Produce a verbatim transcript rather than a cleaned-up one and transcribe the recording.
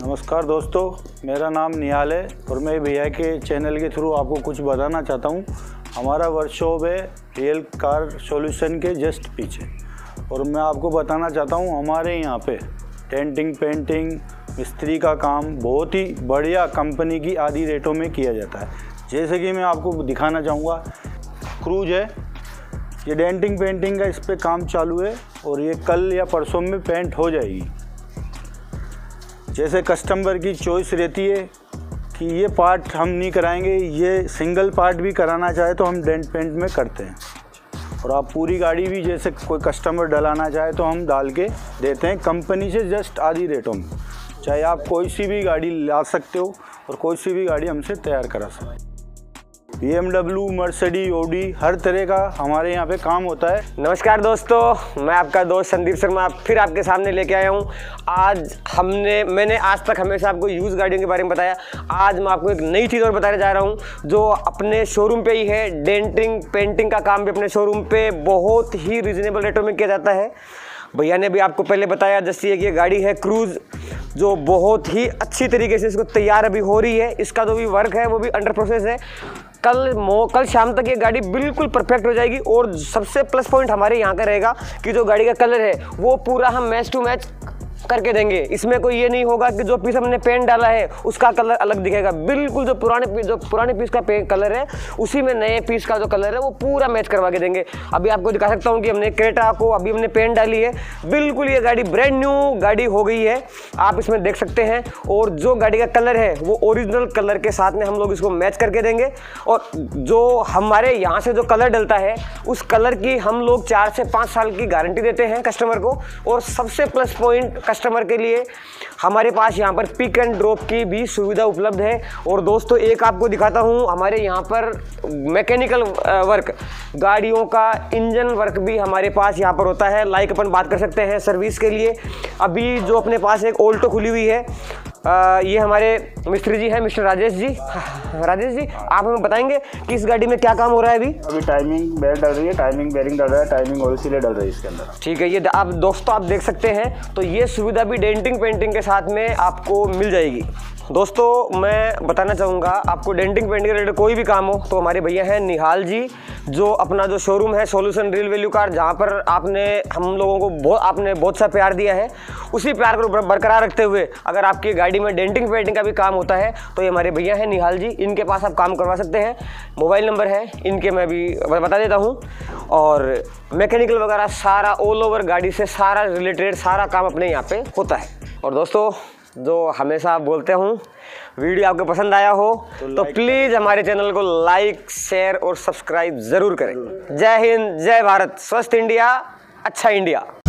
नमस्कार दोस्तों, मेरा नाम निहाल है और मैं भैया के चैनल के थ्रू आपको कुछ बताना चाहता हूँ। हमारा वर्कशॉप है रियल कार सॉल्यूशन के जस्ट पीछे, और मैं आपको बताना चाहता हूँ हमारे यहाँ पे डेंटिंग, पेंटिंग, मिस्त्री का काम बहुत ही बढ़िया कंपनी की आधी रेटों में किया जाता है। जैसे कि मैं आपको दिखाना चाहूँगा, क्रूज है, ये डेंटिंग पेंटिंग का इस पर काम चालू है और ये कल या परसों में पेंट हो जाएगी। जैसे कस्टमर की चॉइस रहती है कि ये पार्ट हम नहीं कराएंगे, ये सिंगल पार्ट भी कराना चाहे तो हम डेंट पेंट में करते हैं। और आप पूरी गाड़ी भी जैसे कोई कस्टमर डलाना चाहे तो हम डाल के देते हैं कंपनी से जस्ट आधी रेटों में। चाहे आप कोई सी भी गाड़ी ला सकते हो और कोई सी भी गाड़ी हमसे तैयार करा सकते हो। B M W, Mercedes, Audi, हर तरह का हमारे यहाँ पे काम होता है। नमस्कार दोस्तों, मैं आपका दोस्त संदीप शर्मा फिर आपके सामने लेके आया हूँ। आज हमने मैंने आज तक हमेशा आपको यूज़ गाड़ियों के बारे में बताया। आज मैं आपको एक नई चीज़ और बताने जा रहा हूँ जो अपने शोरूम पे ही है। डेंटिंग पेंटिंग का काम भी अपने शोरूम पे बहुत ही रिजनेबल रेटों में किया जाता है। भैया ने भी आपको पहले बताया जैसे कि ये गाड़ी है क्रूज़, जो बहुत ही अच्छी तरीके से इसको तैयार अभी हो रही है। इसका जो भी वर्क है वो भी अंडर प्रोसेस है। कल मो कल शाम तक ये गाड़ी बिल्कुल परफेक्ट हो जाएगी। और सबसे प्लस पॉइंट हमारे यहाँ का रहेगा कि जो गाड़ी का कलर है वो पूरा हम मैच टू मैच करके देंगे। इसमें कोई ये नहीं होगा कि जो पीस हमने पेंट डाला है उसका कलर अलग दिखेगा। बिल्कुल जो पुराने पीस जो पुराने पीस का कलर है उसी में नए पीस का जो कलर है वो पूरा मैच करवा के देंगे। अभी आपको दिखा सकता हूँ कि हमने क्रेटा को अभी हमने पेंट डाली है। बिल्कुल ये गाड़ी ब्रांड न्यू गाड़ी हो गई है, आप इसमें देख सकते हैं। और जो गाड़ी का कलर है वो ओरिजिनल कलर के साथ में हम लोग इसको मैच करके देंगे। और जो हमारे यहाँ से जो कलर डलता है उस कलर की हम लोग चार से पाँच साल की गारंटी देते हैं कस्टमर को। और सबसे प्लस पॉइंट कस्टमर के लिए हमारे पास यहाँ पर पिक एंड ड्रॉप की भी सुविधा उपलब्ध है। और दोस्तों एक आपको दिखाता हूँ, हमारे यहाँ पर मैकेनिकल वर्क, गाड़ियों का इंजन वर्क भी हमारे पास यहाँ पर होता है। लाइक अपन बात कर सकते हैं सर्विस के लिए। अभी जो अपने पास एक ऑल्टो खुली हुई है, आ, ये हमारे मिस्त्री जी हैं, मिस्टर राजेश जी। राजेश जी, आप हमें बताएंगे कि इस गाड़ी में क्या काम हो रहा है अभी? अभी टाइमिंग बेल्ट डल रही है, टाइमिंग बेरिंग डल रहा है, टाइमिंग ऑयल सीलें डल रही है इसके अंदर। ठीक है, ये आप दोस्तों आप देख सकते हैं। तो ये सुविधा भी डेंटिंग पेंटिंग के साथ में आपको मिल जाएगी। दोस्तों मैं बताना चाहूँगा आपको, डेंटिंग पेंटिंग के रिलेटेड कोई भी काम हो तो हमारे भैया हैं निहाल जी, जो अपना जो शोरूम है सॉल्यूशन रियल वैल्यू कार, जहाँ पर आपने हम लोगों को बहुत आपने बहुत सा प्यार दिया है, उसी प्यार को बरकरार रखते हुए अगर आपकी गाड़ी में डेंटिंग पेंटिंग का भी काम होता है तो ये हमारे भैया हैं निहाल जी, इनके पास आप काम करवा सकते हैं। मोबाइल नंबर है इनके, मैं भी बता देता हूँ। और मैकेनिकल वगैरह सारा ऑल ओवर गाड़ी से सारा रिलेटेड सारा काम अपने यहाँ पे होता है। और दोस्तों जो हमेशा बोलते हूँ, वीडियो आपको पसंद आया हो तो, तो प्लीज़ हमारे चैनल को लाइक, शेयर और सब्सक्राइब ज़रूर करें। जय हिंद, जय भारत, स्वस्थ इंडिया, अच्छा इंडिया।